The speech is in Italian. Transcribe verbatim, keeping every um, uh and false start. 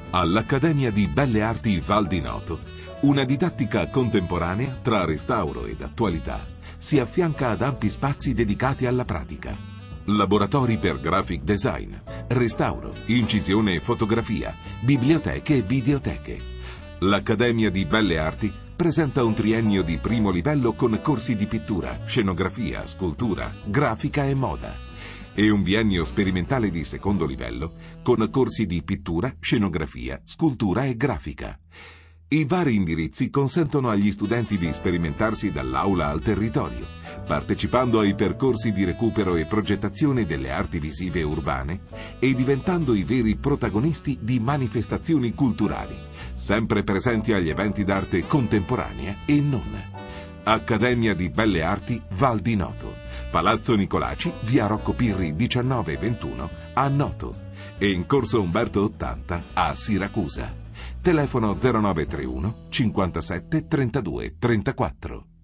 All'Accademia di Belle Arti Val di Noto, una didattica contemporanea tra restauro ed attualità si affianca ad ampi spazi dedicati alla pratica. Laboratori per graphic design, restauro, incisione e fotografia, biblioteche e videoteche. L'Accademia di Belle Arti presenta un triennio di primo livello con corsi di pittura, scenografia, scultura, grafica e moda, e un biennio sperimentale di secondo livello con corsi di pittura, scenografia, scultura e grafica. I vari indirizzi consentono agli studenti di sperimentarsi dall'aula al territorio, partecipando ai percorsi di recupero e progettazione delle arti visive urbane e diventando i veri protagonisti di manifestazioni culturali, sempre presenti agli eventi d'arte contemporanea e non. Accademia di Belle Arti Val di Noto, Palazzo Nicolaci, via Rocco Pirri diciannove ventuno a Noto e in corso Umberto ottanta a Siracusa. Telefono zero nove tre uno cinquantasette trentadue trentaquattro.